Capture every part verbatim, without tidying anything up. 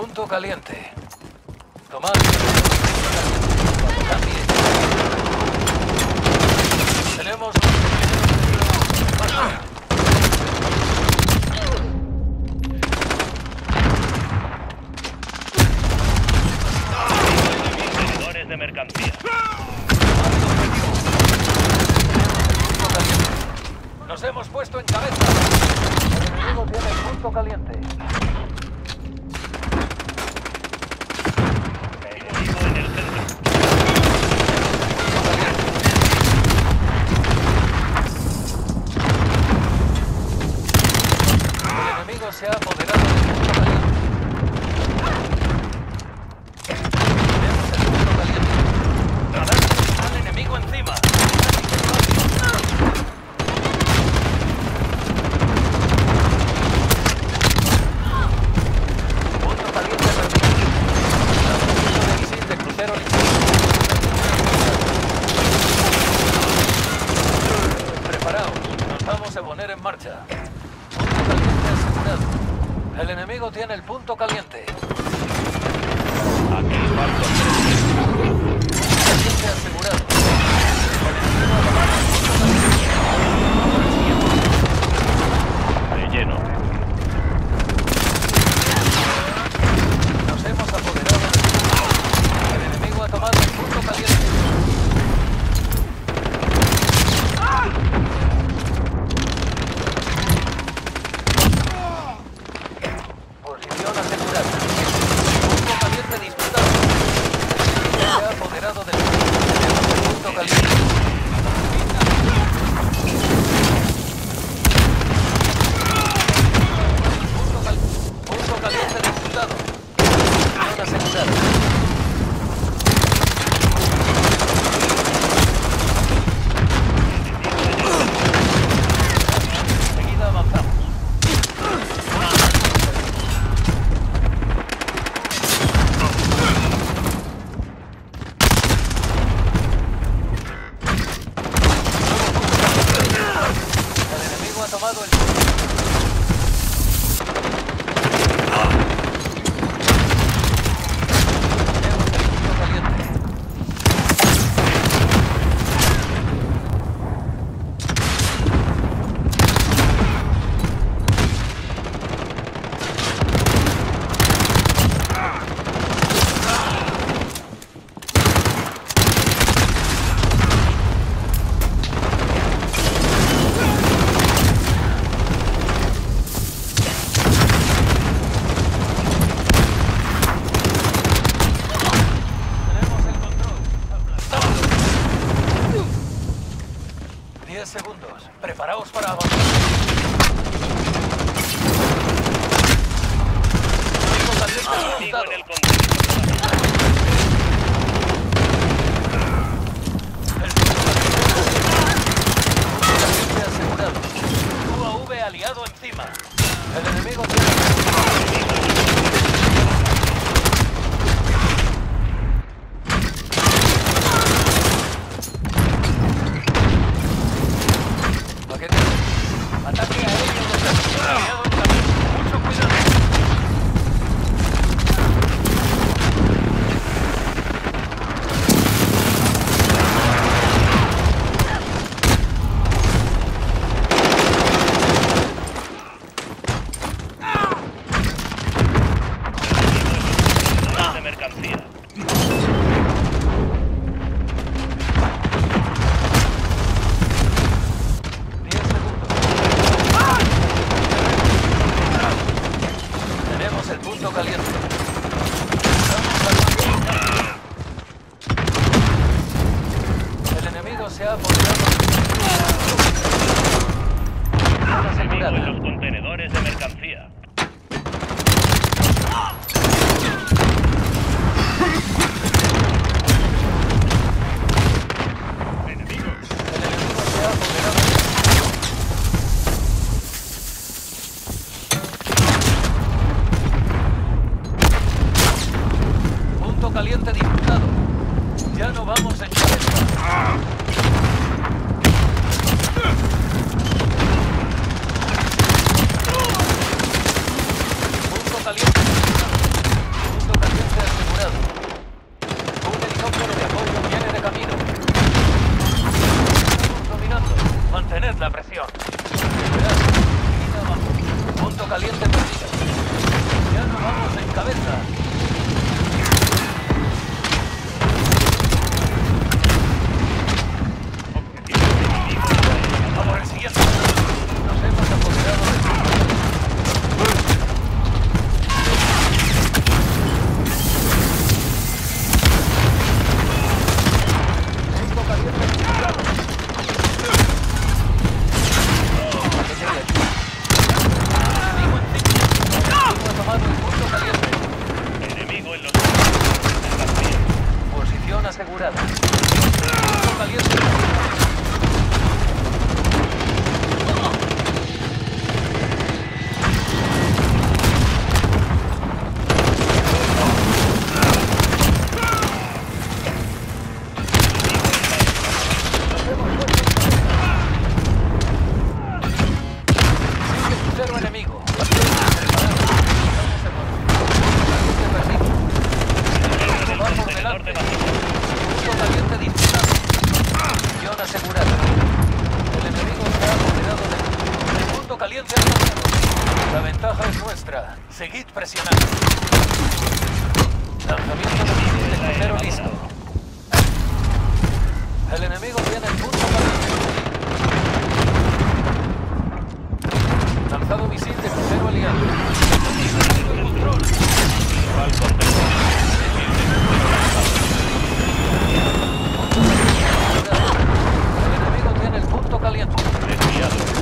Punto caliente. Tomad. Cambie. Tenemos... Contenedores de mercancía. Nos hemos puesto en cabeza. El enemigo tiene el punto caliente. Enemigo en el centro. El enemigo se ha apoderado del punto caliente. Tenemos el punto caliente. Radar al enemigo encima. Punto caliente perdido. Lanzamiento de misil de crucero ligero. Preparaos, nos vamos a poner en marcha. Punto caliente asegurado. El enemigo tiene el punto caliente. Aquí barco Caliente asegurado. El enemigo ha tomado el punto caliente. Ahora el siguiente. de lleno. Nos hemos apoderado del punto. El enemigo ha tomado el punto caliente. Posición asegurada. Punto caliente disputado. Se ha apoderado del punto caliente. Punto, cal punto caliente disputado. Posición asegurada. Enseguida avanzamos. El enemigo ha tomado el... Tenemos el punto caliente. Tenemos el control. diez segundos. Preparaos para avanzar. Punto caliente Enemigo disputado. en el contenedor. El punto caliente asegurado. U A V aliado encima. El enemigo tiene... Paquete. Ataque aéreo de presión aliado en camino. Mucho cuidado. Contenedores de mercancía. diez segundos. Tenemos el punto caliente. Vamos al... El enemigo se ha apoderado. Zona Enemigo en asegurada. los contenedores de mercancía. Enemigo. El enemigo se ha apoderado. Punto caliente disputado. Ya no vamos en cabeza. Punto caliente disputado. asegurada. Punto caliente. Seguid presionando. Lanzamiento de misil de crucero listo. El enemigo tiene el punto caliente. Lanzado misil de crucero aliado. El control. Falcon del El enemigo tiene el punto caliente. desviado.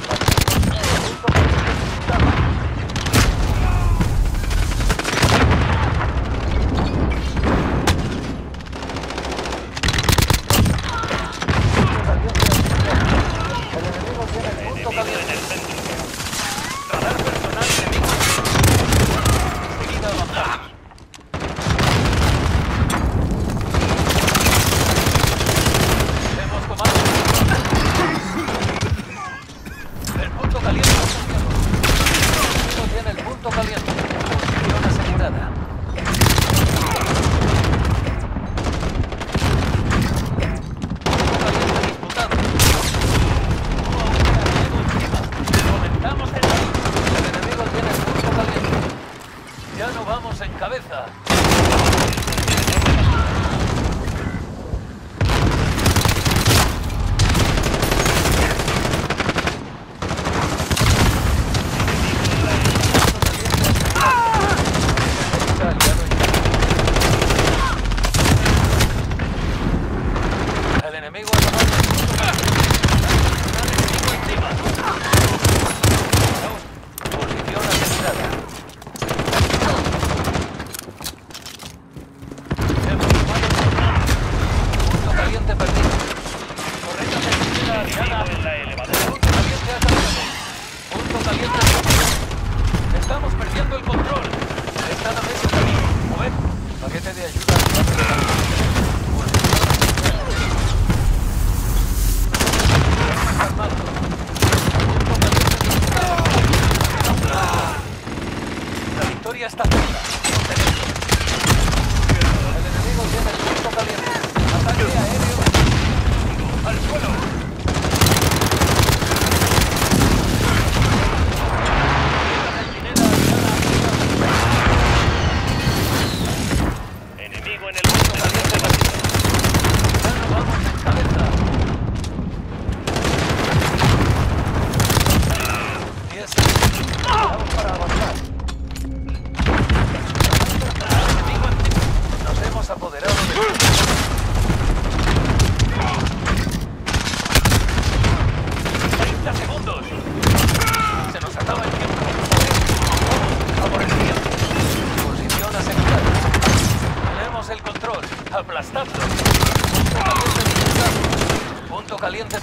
Punto caliente.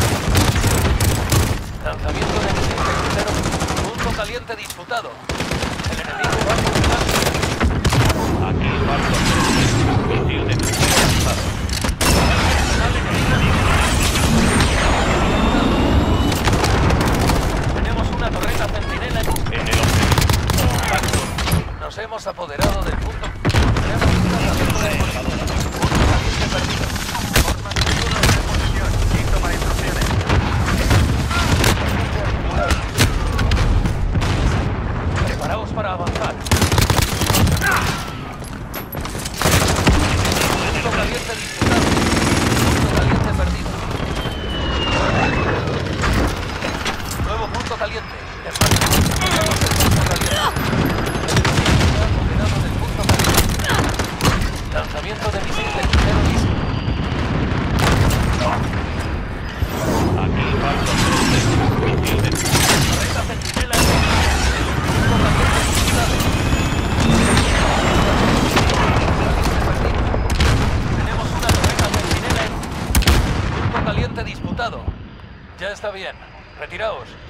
Lanzamiento de misil de crucero. Punto caliente disputado. El enemigo va por delante. Aquí Falcon. Misil de crucero lanzado. Tenemos una torreta centinela en En el objetivo. Nos hemos apoderado del punto. Tenemos una torreta de elevadora. Punto caliente perdido. Forman turnos de posición y toma instrucciones. Preparaos para avanzar. Punto caliente disputado. Punto caliente perdido. Nuevo punto caliente. Tenemos el punto caliente. Apoderado del punto caliente. Lanzamiento de misil de crucero listo. Aquí Falcon. Misil de crucero. Torreta centinela en punto caliente disputado. Tenemos un está bien. Retiraos.